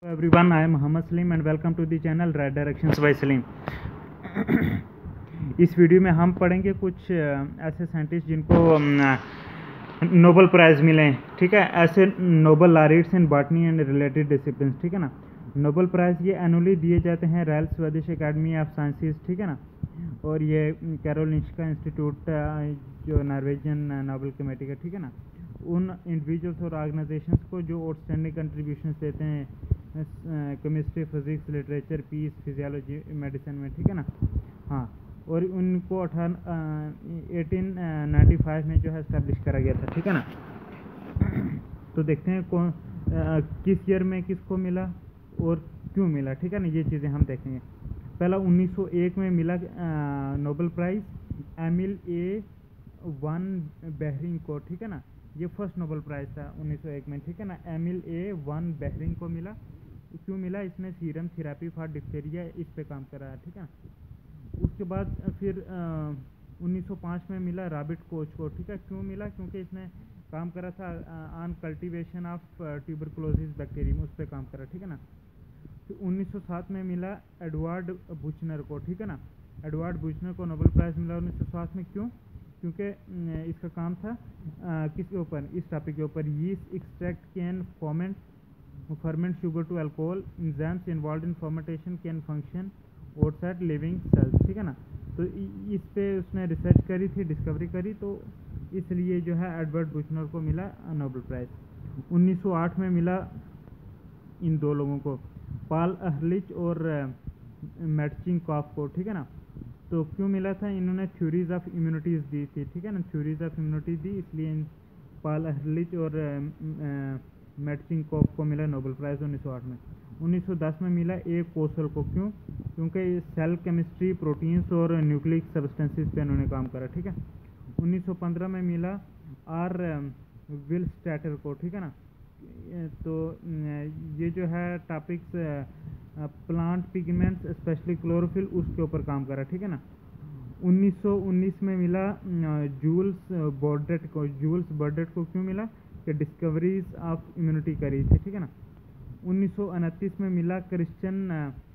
Everyone, I am Mohammed Salim and welcome to the channel Right Directions by Salim. इस video में हम पढ़ेंगे कुछ ऐसे साइंटिस्ट जिनको नोबेल प्राइज़ मिले हैं, ठीक है। ऐसे Nobel laureates in botany and related discipline, ठीक है ना। नोबेल प्राइज़ ये एनुअली दिए जाते हैं Royal Swedish Academy of Sciences, ठीक है ना। और ये कैरोलिंस्का इंस्टीट्यूट जो नॉर्वेजियन नोबेल कमेटी का, ठीक है ना, उन इंडिविजुअल्स और ऑर्गेनाइजेशंस को जो आउटस्टैंडिंग कंट्रीब्यूशंस देते हैं chemistry, physics, literature, peace, physiology, medicine में, ठीक है ना। हाँ, और उनको 1895 में जो है इस्टेब्लिश करा गया था, ठीक है ना। तो देखते हैं कौन किस ईयर में किसको मिला और क्यों मिला, ठीक है ना। ये चीज़ें हम देखेंगे। पहला 1901 में मिला Nobel prize Emil A von Behring को, ठीक है ना। ये फर्स्ट नोबेल प्राइज़ था 1901 में, ठीक है ना। एमिल ए वन बेहरिंग को मिला। क्यों मिला? इसने सीरम थेरेपी फॉर डिप्थीरिया इस पे काम करा है, ठीक है। उसके बाद फिर 1905 में मिला रॉबर्ट कोच को, ठीक है। क्यों मिला? क्योंकि इसने काम करा था on cultivation of tuberculosis bacterium, उस पर काम करा, ठीक है ना। तो 1907 में मिला एडवर्ड बुचनर को, ठीक है ना। एडवर्ड बुचनर को नोबेल प्राइज़ मिला 1907 में। क्यों? क्योंकि इसका काम था किसके ऊपर, इस टॉपिक के ऊपर, yeast extract can ferment sugar to alcohol, enzymes involve in fermentation can function outside living cells, ठीक है ना। तो इस पे उसने रिसर्च करी थी, डिस्कवरी करी, तो इसलिए जो है एडवर्ड बुचनर को मिला नोबेल प्राइज़। 1908 में मिला इन दो लोगों को, पॉल अहरलिच और मेटचिंकॉफ को, ठीक है ना। तो क्यों मिला था? इन्होंने थ्योरीज ऑफ इम्यूनिटीज़ दी थी, ठीक है ना। थ्योरीज ऑफ इम्यूनिटी दी, इसलिए पॉल अहरलिच और मेटचिंकॉफ को मिला नोबेल प्राइज़ 1908 में। 1910 में मिला ए कोसल को। क्यों? क्योंकि सेल केमिस्ट्री, प्रोटीन्स और न्यूक्लिक सब्सटेंसेस पे उन्होंने काम करा, ठीक है। 1915 में मिला आर विलस्टैटर को, ठीक है ना। तो ये जो है topics plant pigments specially chlorophyll, उसके ऊपर काम करा, ठीक है ना। 1919 में मिला जूल्स बर्डेट को। जूल्स बर्डेट को क्यों मिला? कि डिस्कवरीज ऑफ इम्यूनिटी करी थी, ठीक है ना। 1929 में मिला क्रिश्चियन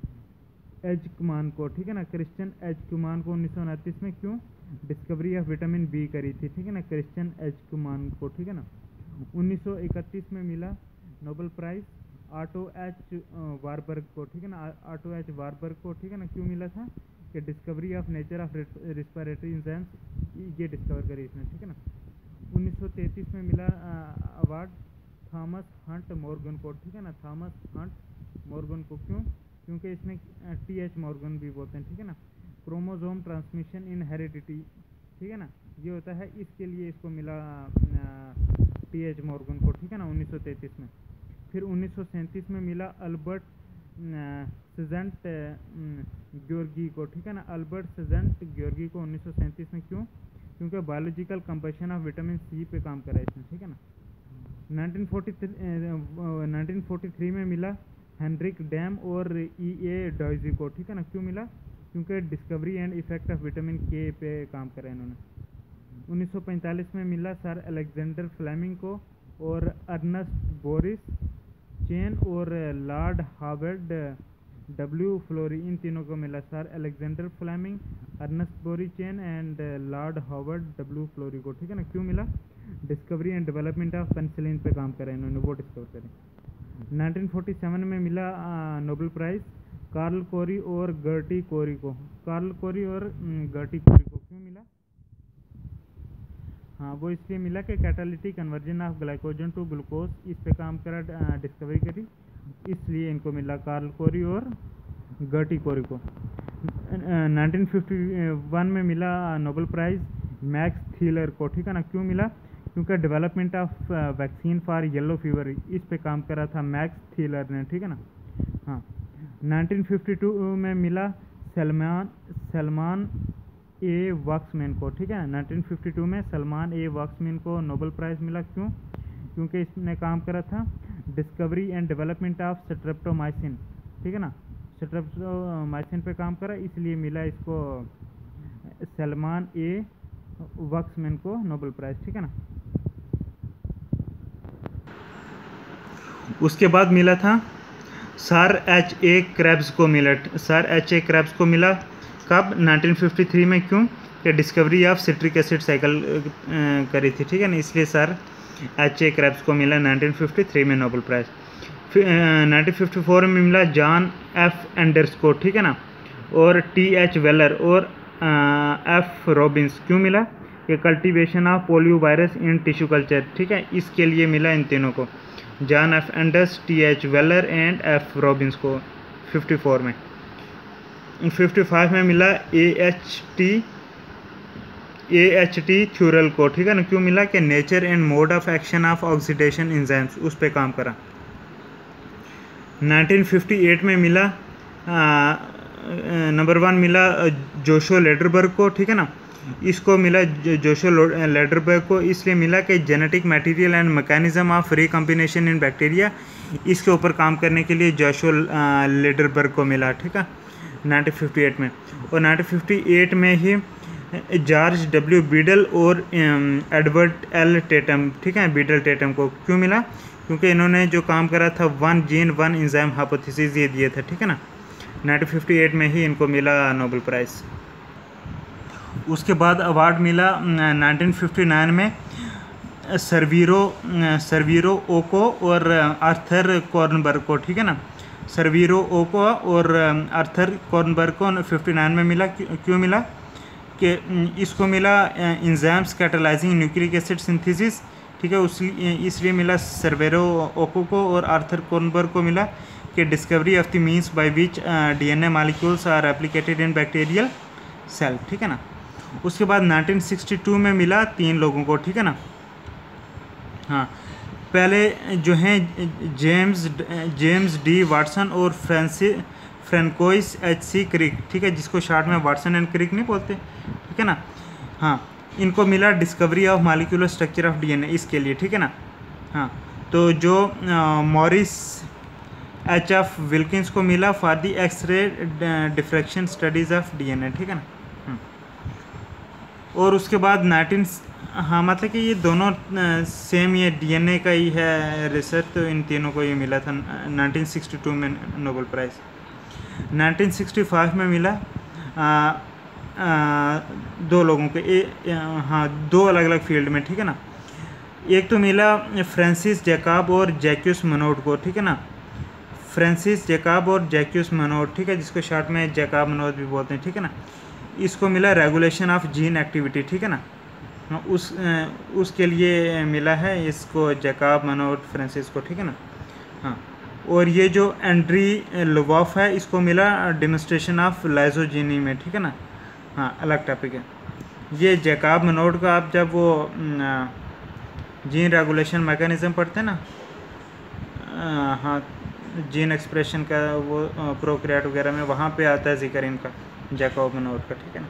एजक्मान को, ठीक है ना। क्रिश्चियन एजक्मान को 1929 में। क्यों? डिस्कवरी ऑफ विटामिन बी करी थी, ठीक है ना, क्रिश्चियन एजक्मान को, ठीक है ना। 1931 में मिला Nobel prize Otto H Warburg को, ठीक है ना। ऑटो एच वारबर्ग को, ठीक है ना। क्यों मिला था? कि discovery of nature of respiratory enzymes ये डिस्कवर करी इसने, ठीक है ना। 1933 में मिला अवार्ड थॉमस हंट मॉर्गन को, ठीक है ना। थॉमस हंट मॉर्गन को। क्यों? क्योंकि इसने टी.एच. मॉर्गन भी बोलते हैं, ठीक है ना, क्रोमोसोम ट्रांसमिशन इन हेरिडिटी, ठीक है ना, ये होता है, इसके लिए इसको मिला टी.एच. मॉर्गन को, ठीक है ना, 1933 में। फिर 1937 में मिला अल्बर्ट सेजेंट ग्योर्गी को, ठीक है ना। अल्बर्ट सेजेंट ग्योर्गी को 1937 में। क्यों? क्योंकि biological combustion of vitamin C पे काम करा इसने, ठीक है ना। 1943 में मिला हेनरिक डैम और E.A. डॉयजी को, ठीक है ना। क्यों मिला? क्योंकि discovery and effect of vitamin K पे काम करा इन्होंने। 1945 में मिला सर अलेक्जेंडर फ्लेमिंग को और अर्नस्ट बोरिस चेन और लॉर्ड हार्वर्ड डब्ल्यू फ्लोरी, इन तीनों को मिला। Sir Alexander Fleming, Ernst Boris Chain and Lord Harvard W Florey को, ठीक है ना। क्यों मिला? Discovery and development of penicillin पे काम करा इन्होंने, वो डिस्कवर करें। 1947 में मिला नोबेल प्राइज़ कार्ल कोरी और गर्टी कोरी को। कार्ल कोरी और गर्टी कोरी को क्यों मिला? हाँ, वो इसलिए मिला कि catalytic conversion of glycogen to glucose इस पे काम करा, डिस्कवरी करी, इसलिए इनको मिला कार्ल कोरी और गर्टी कोरी को। 1951 में मिला नोबेल प्राइज़ मैक्स थीलर को, ठीक है ना। क्यों मिला? क्योंकि development of vaccine for yellow fever इस पे काम करा था मैक्स थीलर ने, ठीक है ना। हाँ, 1952 में मिला सलमान ए वॉक्समैन को, ठीक है। 1952 में सलमान ए वॉक्समैन को नोबेल प्राइज़ मिला। क्यों? क्योंकि इसने काम करा था discovery and development of streptomycin, ठीक है ना। स्ट्रेप्टोमाइसिन पे काम करा, इसलिए मिला इसको सलमान ए वॉक्समैन को नोबेल प्राइज़, ठीक है ना। उसके बाद मिला था सर एच ए क्रेब्स को मिला। सर एच ए क्रेब्स को मिला कब? 1953 में। क्यों? कि discovery of citric acid cycle करी थी, ठीक है ना, इसलिए सर एच ए क्रेब्स को मिला 1953 में नोबेल प्राइज़। 1954 में मिला जॉन एफ एंडर्स को, ठीक है ना, और टी एच वेलर और एफ रॉबिन्स। क्यों मिला? कि cultivation of polio virus in tissue culture, ठीक है, इसके लिए मिला इन तीनों को, John F Enders, T H Weller and F Robbins को 54 में। 55 में मिला ए एच टी थ्यूरल को, ठीक है ना। क्यों मिला? कि nature and mode of action of oxidation enzymes, उस पर काम करा। 1958 में मिला नंबर 1 मिला जोशो लेडरबर्ग को, ठीक है ना, इसको मिला जोशो लेडरबर्ग को इसलिए मिला कि genetic material and mechanism of recombination in bacteria, इसके ऊपर काम करने के लिए जोशो लेडरबर्ग को मिला, ठीक है, 1958 में। और 1958 में ही जॉर्ज डब्ल्यू बीडल और एडवर्ड एल टेटम, ठीक है, बीडल टेटम को क्यों मिला? क्योंकि इन्होंने जो काम करा था 1 जीन 1 एंजाइम हाइपोथेसिस ये दिए थे, ठीक है ना। 1958 में ही इनको मिला नोबेल प्राइज़। उसके बाद अवार्ड मिला 1959 में सर्वीरो ओको और आर्थर कॉर्नबर्ग को, ठीक है ना, सर्वीरो ओको और आर्थर कॉर्नबर्ग को 59 में मिला। क्यों मिला? कि इसको मिला enzymes catalysing nucleic acid synthesis, ठीक है, इसलिए मिला सर्वेरो ओको को। और आर्थर कॉर्नबर्ग को मिला कि discovery of the means by which DNA molecules are applicated in bacterial cell, ठीक है ना। उसके बाद 1962 में मिला 3 लोगों को, ठीक है ना। हाँ, पहले जो हैं जेम्स डी वाटसन और फ्रेंकोइस एच सी क्रिक, ठीक है, जिसको शॉर्ट में वाटसन एंड क्रिक नहीं बोलते, ठीक है ना। हाँ, इनको मिला discovery of molecular structure of DNA, इसके लिए, ठीक है ना। हाँ, तो जो मॉरिस एच एफ विल्किंस को मिला for the X ray diffraction studies of DNA, ठीक है ना। और उसके बाद हाँ, मतलब कि ये दोनों सेम ये डीएनए का ही है रिसर्च, तो इन तीनों को ये मिला था 1962 में नोबेल प्राइज़। 1965 में मिला 2 लोगों के, हाँ, 2 अलग अलग फील्ड में, ठीक है ना। एक तो मिला फ्रांसिस जैकब और जैक्यूस मनोट को, ठीक है ना, फ्रांसिस जैकब और जैक्यूस मनोट, ठीक है, जिसको शॉर्ट में जैकब मनोट भी बोलते हैं, ठीक है ना। इसको मिला रेगुलेशन ऑफ जीन एक्टिविटी, ठीक है ना, उसके लिए मिला है इसको जैकब मनोट फ्रांसिस को, ठीक है ना। हाँ, और ये जो एंड्री लोवॉफ है इसको मिला डेमोन्स्ट्रेशन ऑफ लाइजोजीनी में, ठीक है ना। हाँ, अलग टॉपिक है ये। जैकब मनोट का आप जब वो जीन रेगुलेशन मैकेनिज्म पढ़ते हैं ना, हाँ, जीन एक्सप्रेशन का वो प्रोक्रिएट वगैरह में, वहाँ पे आता है जिक्र इनका, जैकब मनोट का, ठीक है ना।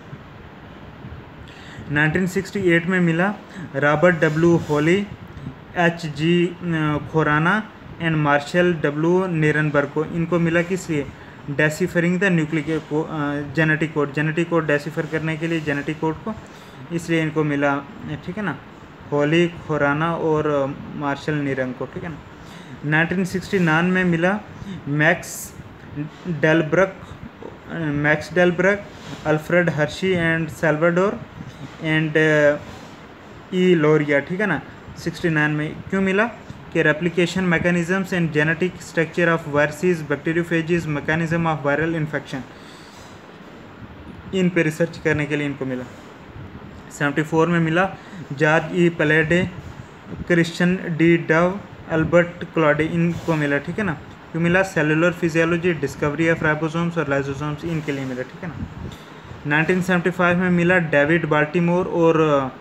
1968 में मिला Robert W Holley, H G Khorana and Marshall W Nirenberg को। इनको मिला किस लिए? Deciphering the nucleic genetic code decipher करने के लिए जेनेटिक कोड को, इसलिए इनको मिला, ठीक है ना, हॉली, खोराना और मार्शल नीरन को, ठीक है ना। 1969 में मिला Max Delbruck, Alfred Hershey and Salvador and E Luria, ठीक है ना, 69 में। क्यों मिला? कि replication mechanisms and genetic structure of viruses, bacteriophages, mechanism of viral infection, इन पे रिसर्च करने के लिए इनको मिला। 74 में मिला George E Palade, Christian de Duve, Albert Claude, इनको मिला, ठीक है ना। क्यों मिला? Cellular physiology, discovery of ribosomes और लाइसोसोम्स, इनके लिए मिला, ठीक है ना। 1975 में मिला डेविड बाल्टीमोर और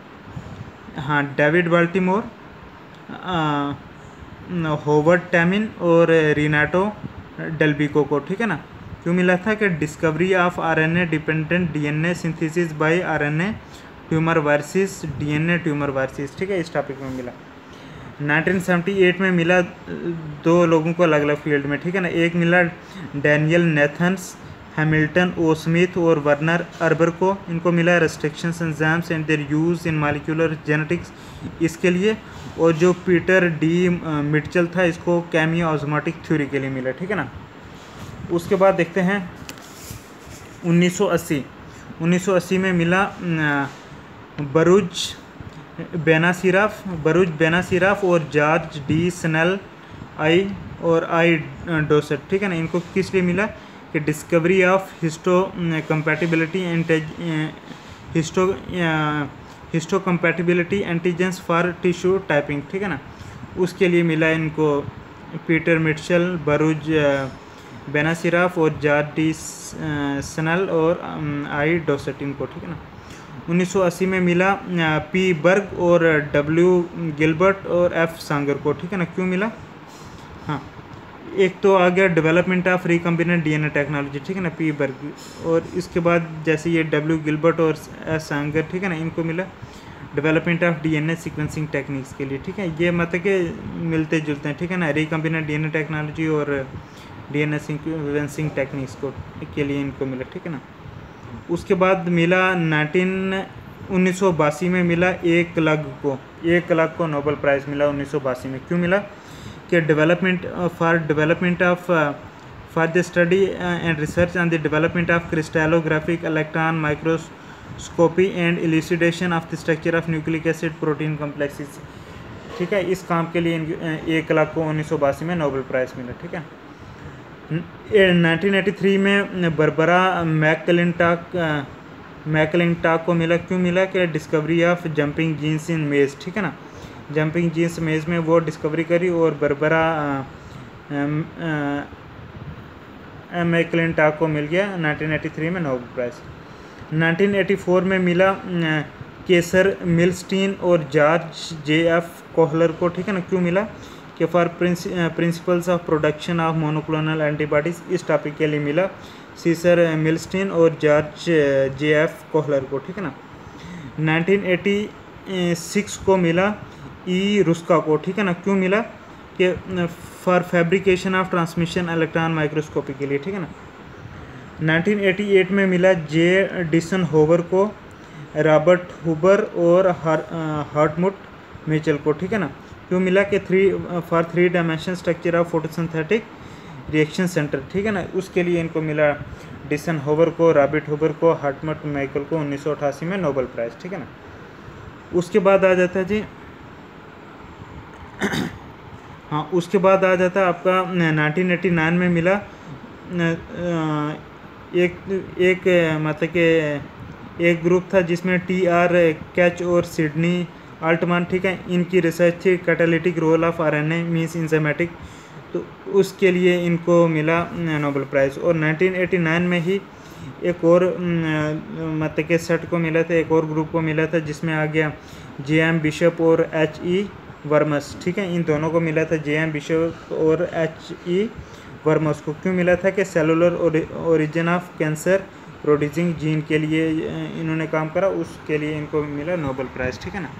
होवर्ड टैमिन और रिनाटो डेल्बिको को, ठीक है ना। क्यों मिला था? कि discovery of RNA dependent DNA synthesis by RNA tumour viruses, DNA tumour viruses, ठीक है, इस टॉपिक में मिला। 1978 में मिला 2 लोगों को अलग अलग फील्ड में, ठीक है ना। एक मिला Daniel Nathans Hamilton, O Smith और वर्नर अर्बर को इनको मिला restrictions enzymes and their use in molecular genetics इसके लिए। और जो पीटर डी मिटचल था इसको केमियो ऑस्मोटिक थ्योरी के लिए मिला, ठीक है ना। उसके बाद देखते हैं 1980 में मिला बरूज बेनासिराफ और George D Snell I Dausset, ठीक है ना। इनको किस लिए मिला कि discovery of histocompatibility antigens for tissue typing, ठीक है ना। उसके लिए मिला इनको पीटर मिटचल, बरूज बेनासिराफ और जॉर्ज डी स्नेल और आई डोसेट इनको, ठीक है ना। 1980 में मिला पी बर्ग और डब्ल्यू गिलबर्ट और एफ सांगर को, ठीक है ना। क्यों मिला? हाँ, एक तो आ गया development of recombinant DNA technology, ठीक है ना, पी बर्ग। और इसके बाद जैसे ये डब्ल्यू गिलबर्ट और एफ सांगर, ठीक है ना, इनको मिला development of DNA sequencing techniques के लिए, ठीक है। ये मतलब कि मिलते जुलते हैं, ठीक है ना, रिकम्बिनेंट डीएनए टेक्नोलॉजी और डीएनए सीक्वेंसिंग टेक्निक्स को के लिए इनको मिला, ठीक है ना। उसके बाद मिला 1982 में मिला एक लाख को नोबेल प्राइज़ मिला 1982 में। क्यों मिला? कि development for the study and research on the development of crystallographic electron microscopy and elucidation of the structure of nucleic acid protein complexes, ठीक है। इस काम के लिए 1 लाख को 1982 में नोबेल प्राइज़ मिला, ठीक है। 1983 में बरबरा मैकलिंटॉक को मिला। क्यों मिला? कि discovery of jumping genes in maize, ठीक है ना। जंपिंग जीन्स मेज में वो डिस्कवरी करी और बरबरा मैकलिंटॉक को मिल गया 1983 में नोबेल प्राइज़। 1984 में मिला केसर मिलस्टीन और जॉर्ज जे.एफ. कोहलर को, ठीक है ना। क्यों मिला? कि for principles of production of monoclonal antibodies, इस टॉपिक के लिए मिला सीसर मिलस्टीन और जॉर्ज जे.एफ. कोहलर को, ठीक है ना। 1986 को मिला ई रुस्का को, ठीक है ना। क्यों मिला? कि for fabrication of transmission electron microscopy के लिए, ठीक है ना। 1988 में मिला जे डिसन होवर को, रॉबर्ट हुबर और हार्टमुट मिचेल को, ठीक है ना। क्यों मिला? कि 3 dimension structure of photosynthetic reaction centre, ठीक है ना। उसके लिए इनको मिला डिसन होवर को, रॉबर्ट हुबर को, हार्टमुट माइकल को 1988 में नोबेल प्राइज़, ठीक है ना। उसके बाद आ जाता है जी हाँ, उसके बाद आ जाता है आपका 1989 में मिला एक मतलब कि एक ग्रुप था जिसमें टी.आर. कैच और सिडनी अल्टमान, ठीक है। इनकी रिसर्च थी catalytic role of RNA means enzymatic, तो उसके लिए इनको मिला नोबेल प्राइज़। और 1989 में ही एक और मतलब के सेट को मिला था, एक और ग्रुप को मिला था जिसमें आ गया जे.एम. बिशप और एच.ई. वर्मस, ठीक है। इन दोनों को मिला था जे.एम. बिशप और एच.ई. वर्मस को। क्यों मिला था? कि cellular origin of cancer producing gene के लिए इन्होंने काम करा, उसके लिए इनको मिला नोबेल प्राइज़, ठीक है ना।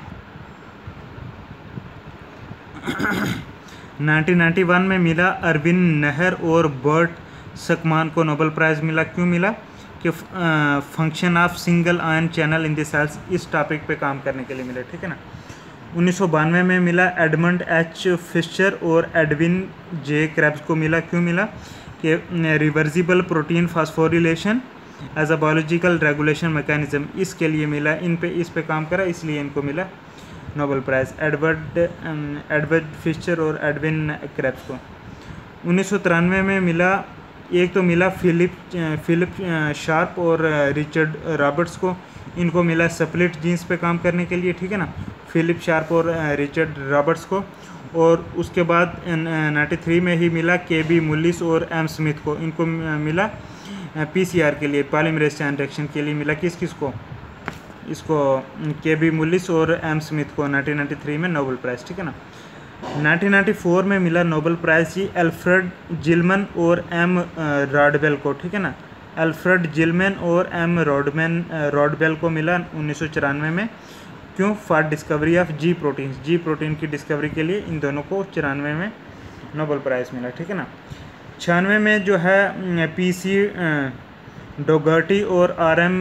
1991 में मिला अरविंद नहर और बर्ट सकमान को नोबेल प्राइज़ मिला। क्यों मिला? कि function of single ion channel in the cells, इस टॉपिक पे काम करने के लिए मिला, ठीक है ना। 1992 में मिला एडमंड एच. फिशर और एडविन जे. क्रेब्स को मिला। क्यों मिला? कि reversible protein phosphorylation as a biological regulation mechanism, इसके लिए मिला। इस पे काम करा, इसलिए इनको मिला नोबेल प्राइज़, एडवर्ड फिशर और एडविन क्रेब्स को। 1993 में मिला, एक तो मिला फिलिप शार्प और रिचर्ड रॉबर्ट्स को, इनको मिला स्प्लिट जीन्स पे काम करने के लिए, ठीक है ना, फिलिप शार्प और रिचर्ड रॉबर्ट्स को। और उसके बाद 93 में ही मिला के.बी. मुलिस और एम. स्मिथ को, इनको मिला पीसीआर के लिए, पॉलीमरेज चेन रिएक्शन के लिए मिला। किस को? इसको के.बी. मुलिस और एम. स्मिथ को 1993 में नोबेल प्राइज़, ठीक है ना। 1994 में मिला Nobel prize G Alfred Gilman और एम. रॉडवेल को, ठीक है ना। एल्फ्रेड जिलमन और एम. रॉडवेल को मिला 1994 में। क्यों? For discovery of G protein की डिस्कवरी के लिए इन दोनों को 94 में नोबेल प्राइज़ मिला, ठीक है ना। 96 में जो है पीसी डोगर्टी और RM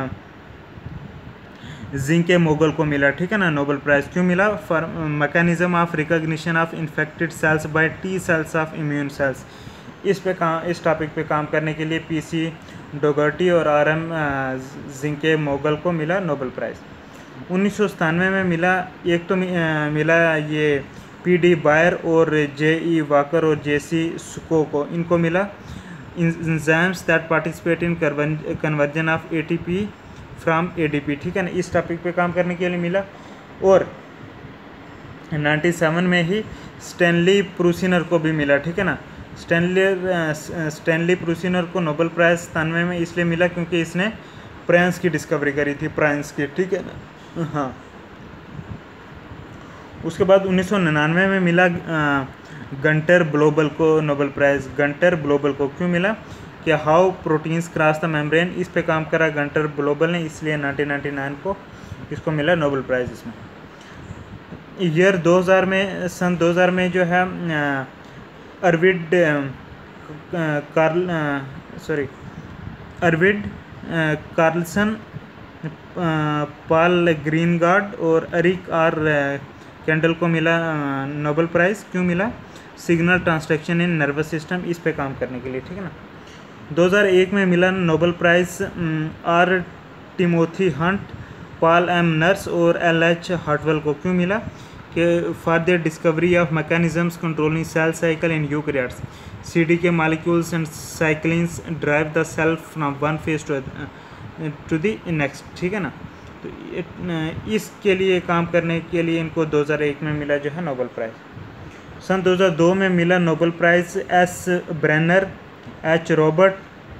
जिंके मोगल को मिला, ठीक है ना, नोबेल प्राइज़। क्यों मिला? For mechanism of recognition of infected cells by T cells of immune cells. इस टॉपिक पे काम करने के लिए पीसी डोगर्टी और RM जिंके मोगल को मिला नोबेल प्राइज़। 1997 में मिला, एक तो मिला ये PD बायर और JE वॉकर और JC सुको को, इनको मिला enzymes that participate in conversion of ATP from ADP, ठीक है ना, इस टॉपिक पे काम करने के लिए मिला। और 97 में ही स्टैनली प्रूसिनर को भी मिला, ठीक है ना। स्टैनली प्रूसिनर को नोबेल प्राइज़ 97 में इसलिए मिला क्योंकि इसने प्रांस की डिस्कवरी करी थी, प्रांस की, ठीक है ना। हाँ, उसके बाद 1999 में मिला गंटर ब्लोबल को नोबेल प्राइज़। गंटर ब्लोबल को क्यों मिला? कि how proteins cross the membrane, इस पे काम करा गंटर ब्लोबल ने, इसलिए 1999 को इसको मिला नोबेल प्राइज़ इसमें। ईयर 2000 में, सन 2000 में जो है अर्विड कार्लसन, पॉल ग्रीनगार्ड और एरिक आर कैंडल को मिला नोबेल प्राइज़। क्यों मिला? Signal transduction in nervous system, इस पे काम करने के लिए, ठीक है ना। 2001 में मिला Nobel prize R Timothy Hunt, Paul M Nurse और LH हार्टवेल को। क्यों मिला? कि for the discovery of mechanisms controlling cell cycle in eukaryotes, CD के molecules and cyclins drive the cell from one phase to the next, ठीक है ना। तो इसके लिए काम करने के लिए इनको 2001 में मिला जो है नोबेल प्राइज़। सन 2002 में मिला Nobel prize S Brenner, H Robert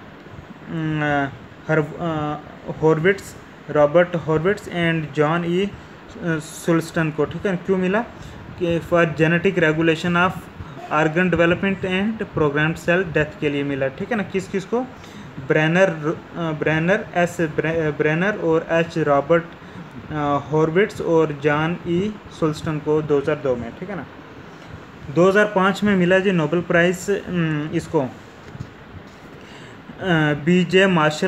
Horvitz and John E Sulston को, ठीक है। क्यों मिला? कि for genetic regulation of organ development and programmed cell death के लिए मिला, ठीक है ना। किस को? ब्रेनर S ब्रेनर और H रॉबर्ट हॉर्विट्स और जॉन E सुल्स्टन को 2002 में, ठीक है ना। 2005 में मिला जी नोबेल प्राइज़ इसको बीजे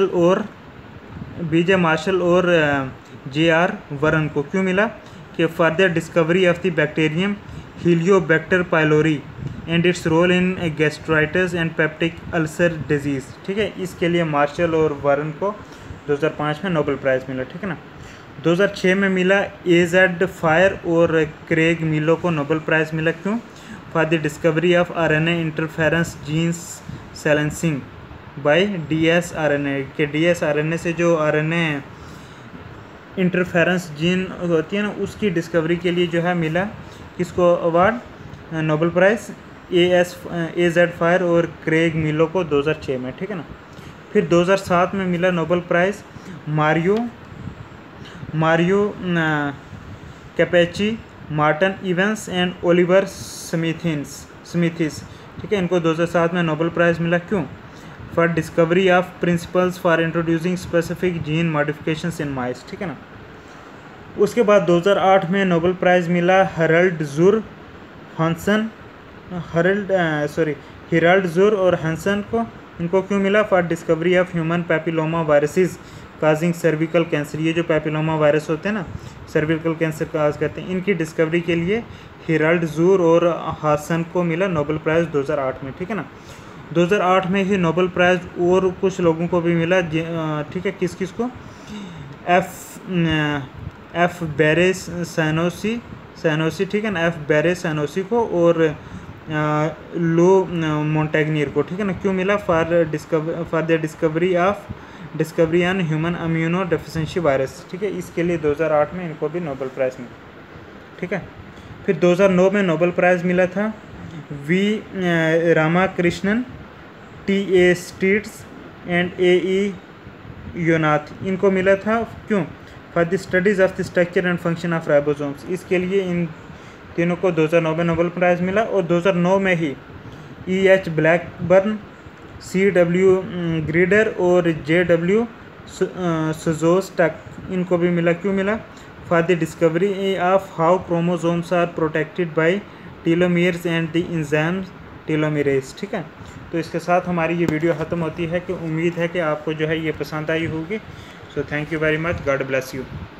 मार्शल और JR वरन को। क्यों मिला? कि for the discovery of the bacterium Helicobacter pylori and its role in gastritis and peptic ulcer disease, ठीक है। इसके लिए मार्शल और वरन को 2005 में नोबेल प्राइज़ मिला, ठीक है ना। 2006 में मिला AZ फायर और क्रेग मिलो को नोबेल प्राइज़ मिला। क्यों? For the discovery of RNA interference genes silencing by dsRNA, के dsRNA से जो RNA इंटरफेरेंस जीन होती है ना, उसकी डिस्कवरी के लिए जो है मिला किसको award, Nobel prize AZ Fire और क्रेग मिलो को 2006 में, ठीक है ना। फिर 2007 में मिला Nobel prize Mario Capecchi, Martin Evans and Oliver Smithies, ठीक है। इनको 2007 में नोबेल प्राइज़ मिला। क्यों? For discovery of principles for introducing specific gene modifications in mice, ठीक है ना। उसके बाद 2008 में नोबेल प्राइज़ मिला हिराल्ड ज़ुर और हंसन को। इनको क्यों मिला? For discovery of human papilloma viruses causing cervical cancer, ये जो पैपिलोमा वायरस होते हैं ना, सर्विकल कैंसर काज करते हैं, इनकी डिस्कवरी के लिए हिराल्ड ज़ुर और हसन को मिला नोबेल प्राइज़ 2008 में, ठीक है ना। 2008 में ही नोबेल प्राइज़ और कुछ लोगों को भी मिला, ठीक है। किस को? F बैरे सैनोसी, ठीक है ना, F बैरे सैनोसी को और लो मोंटेग्नियर को, ठीक है ना। क्यों मिला? For the discovery on human immunodeficiency virus, ठीक है। इसके लिए 2008 में इनको भी नोबेल प्राइज़ मिला, ठीक है। फिर 2009 में नोबेल प्राइज़ मिला था V Ramakrishnan, T.A. Steitz and A.E. Yonath, इनको मिला था। क्यों? For the studies of the structure and function of ribosomes, इसके लिए इन तीनों को 2009 में नोबेल प्राइज़ मिला। और 2009 में ही E.H. Blackburn, C.W. ग्रीडर और J.W. सुजोस्टक, इनको भी मिला। क्यों मिला? For the discovery of how chromosomes are protected by telomeres and the telomerase, ठीक है। तो इसके साथ हमारी ये वीडियो ख़त्म होती है कि उम्मीद है कि आपको जो है ये पसंद आई होगी। So thank you very much, God bless you.